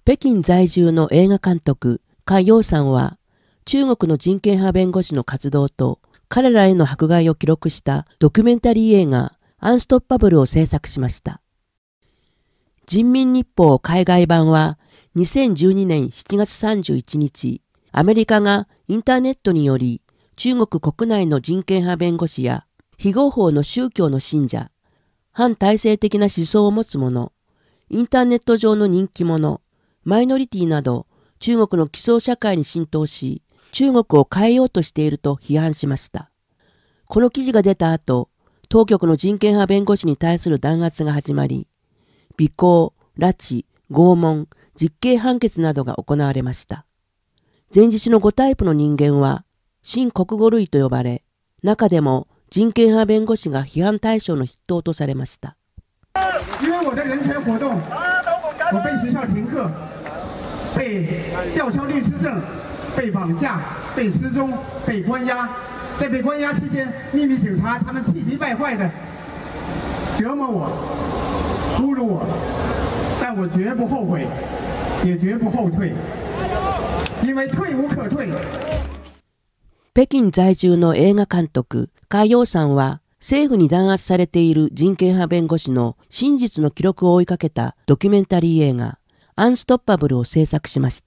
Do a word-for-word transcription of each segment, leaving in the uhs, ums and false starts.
北京在住の映画監督、カ・ヨウさんは、中国の人権派弁護士の活動と彼らへの迫害を記録したドキュメンタリー映画アンストッパブルを制作しました。人民日報海外版はにせんじゅうにねんしちがつさんじゅういちにち、アメリカがインターネットにより中国国内の人権派弁護士や非合法の宗教の信者、反体制的な思想を持つ者、インターネット上の人気者、マイノリティなど中国の既存社会に浸透し、中国を変えようとしていると批判しました。この記事が出た後、当局の人権派弁護士に対する弾圧が始まり、尾行、拉致、拷問、実刑判決などが行われました。前日のごタイプの人間は、新国語類と呼ばれ、中でも人権派弁護士が批判対象の筆頭とされました。 因为我的人权活动，我被学校停课，被吊销律师证。被绑架、被失踪、被关押，在被关押期间，秘密警察他们气急败坏的折磨我、侮辱我，但我绝不后悔，也绝不后退，因为退无可退。 北京在住の映画監督、カ・ヨウさんは、政府に弾圧されている人権派弁護士の真実の記録を追いかけたドキュメンタリー映画、アンストッパブルを制作しました。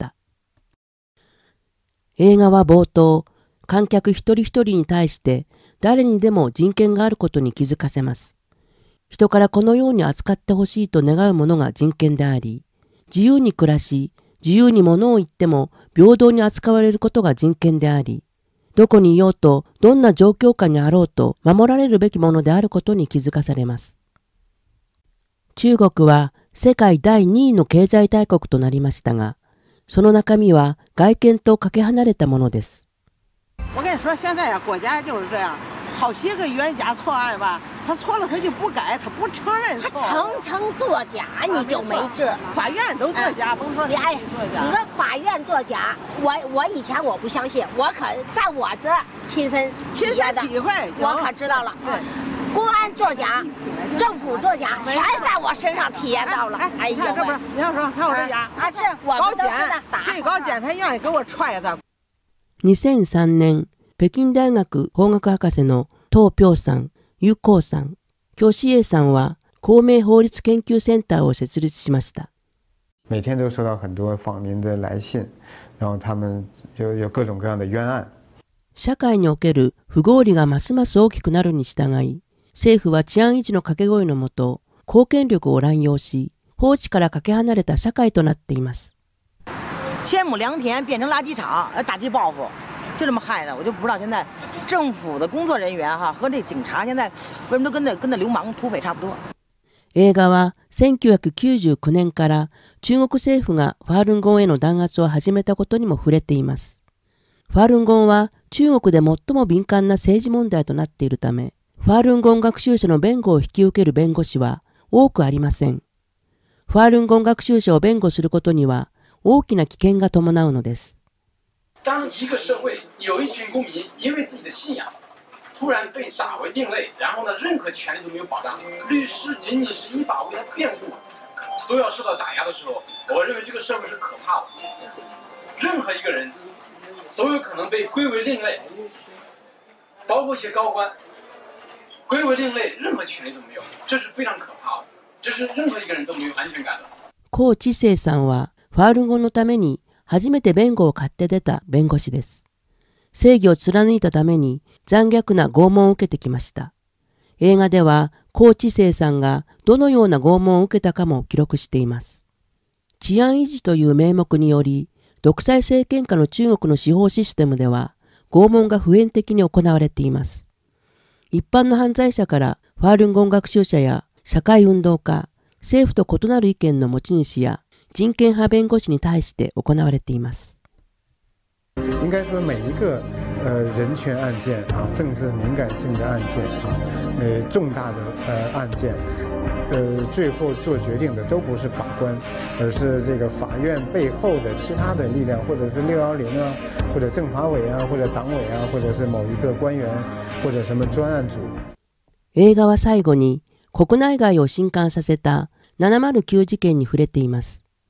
映画は冒頭、観客一人一人に対して誰にでも人権があることに気づかせます。人からこのように扱ってほしいと願うものが人権であり、自由に暮らし、自由に物を言っても平等に扱われることが人権であり、どこにいようとどんな状況下にあろうと守られるべきものであることに気づかされます。中国は世界だいにいの経済大国となりましたが、その中身は外見とかけ離れたものです。 我跟你说，现在呀，国家就是这样，好些个冤假错案吧，他错了他就不改，他不承认错。 他层层作假，你就没治。 法院都作假，甭说你作假。 你说法院作假，我我以前我不相信，我可在我的亲身亲身体会， 我可知道了。 对。 公安作假，政府作假，全在我身上体验到了。哎呀， 这不是你要说看我这牙啊，是我们都知道打。 最高检察院也给我踹的。 にせんさんねん、北京大学法学博士の唐平さん、ユコウさん、許志英さんは公明法律研究センターを設立しました。 每天都收到很多访民的来信，然後他們有有各種各樣的冤案。 社会における不合理がますます大きくなるに従い、政府は治安維持の掛け声のもと、公権力を乱用し、法治からかけ離れた社会となっています。 千亩良田变成垃圾场，打击报復，就这么害的。我就不知道现在政府的工作人员哈和这警察现在为什么都跟那跟那流氓土匪差不多。 映画はせんきゅうひゃくきゅうじゅうきゅうねんから中国政府がファールンゴンへの弾圧を始めたことにも触れています。ファールンゴンは中国で最も敏感な政治問題となっているため、ファールンゴン学習者の弁護を引き受ける弁護士は多くありません。ファールンゴン学習者を弁護することには大きな危険が伴うのです。 当一个社会有一群公民因为自己的信仰突然被打为另类，然后呢，任何权利都没有保障，律师仅仅是依法为他辩护，都要受到打压的时候，我认为这个社会是可怕的。任何一个人都有可能被归为另类，包括一些高官，归为另类，任何权利都没有，这是非常可怕的，这是任何一个人都没有安全感的。 高知世さんはファールンゴンのために初めて弁護を買って出た弁護士です。正義を貫いたために残虐な拷問を受けてきました。映画では高知世さんがどのような拷問を受けたかも記録しています。治安維持という名目により、独裁政権下の中国の司法システムでは拷問が普遍的に行われています。一般の犯罪者からファールンゴン学習者や社会運動家、政府と異なる意見の持ち主や人権派弁護士に対して行われています。 应该说每一个呃人权案件啊，政治敏感性的案件啊，呃重大的呃案件，呃最后做决定的都不是法官，而是这个法院背后的其他的力量，或者是六幺零啊，或者政法委啊，或者党委啊，或者是某一个官员，或者什么专案组。 映画は最後に国内外を震撼させたななまるきゅう事件に触れています。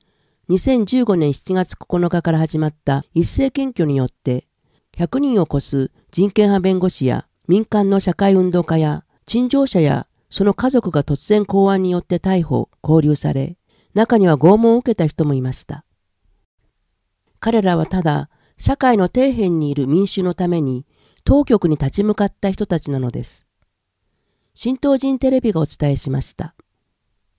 にせんじゅうごねんしちがつここのかから始まった一斉検挙によって、ひゃくにんを超す人権派弁護士や民間の社会運動家や陳情者やその家族が突然公安によって逮捕、拘留され、中には拷問を受けた人もいました。彼らはただ、社会の底辺にいる民衆のために、当局に立ち向かった人たちなのです。新東人テレビがお伝えしました。